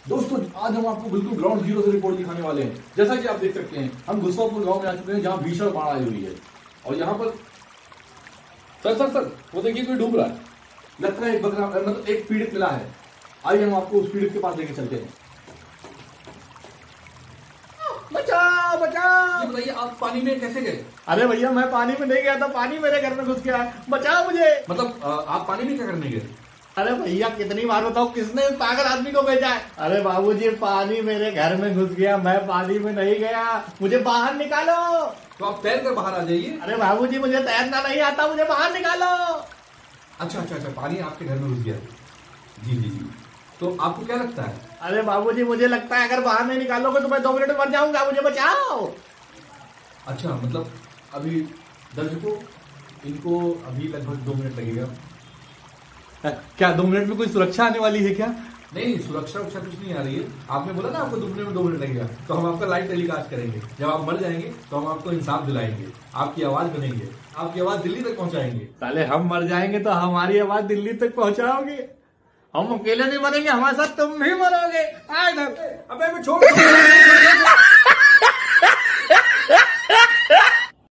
दोस्तों आज हम आपको बिल्कुल ग्राउंड जीरो से रिपोर्ट दिखाने वाले हैं। जैसा कि आप देख सकते हैं हम घुसवापुर गांव में आ चुके हैं जहां भीषण बाढ़ आई हुई है और यहाँ पर सर वो देखिए कोई डूब रहा है, लगता है एक बकरा मतलब एक पीड़ित मिला है। आइए हम आपको उस पीड़ित के पास लेके चलते हैं। बचाओ बचाओ। ये बताइए आप पानी में कैसे गए? अरे भैया मैं पानी में नहीं गया था, पानी मेरे घर में घुस गया, बचाओ मुझे। मतलब आप पानी में क्या करने गए? अरे भैया कितनी बार बताओ किसने उस पागल आदमी को भेजा है? अरे बाबूजी पानी मेरे घर में घुस गया, मैं पानी में नहीं गया, मुझे बाहर निकालो। तो आप तैर कर बाहर आ जाइए। अरे बाबूजी मुझे तैरना नहीं आता, मुझे बाहर निकालो। अच्छा, पानी आपके घर में घुस गया। जी। तो आपको क्या लगता है? अरे बाबूजी मुझे लगता है अगर बाहर नहीं निकालोगे तो मैं 2 मिनट में मर जाऊंगा, मुझे बचाओ। अच्छा, मतलब अभी दर्शकों इनको अभी लगभग 2 मिनट लगेगा। क्या 2 मिनट में कोई सुरक्षा आने वाली है क्या? नहीं, सुरक्षा कुछ नहीं आ रही है। आपने बोला ना आपको डूबने में 2 मिनट लगेगा, तो हम आपका लाइव टेलीकास्ट करेंगे। जब आप मर जाएंगे तो हम आपको इंसाफ दिलाएंगे, आपकी आवाज बनेंगे, आपकी आवाज दिल्ली तक पहुंचाएंगे। साले हम मर जाएंगे तो हमारी आवाज दिल्ली तक पहुंचाओगे? हम अकेले नहीं मरेंगे, हमारे साथ तुम भी मरोगे। अबे मैं छोड़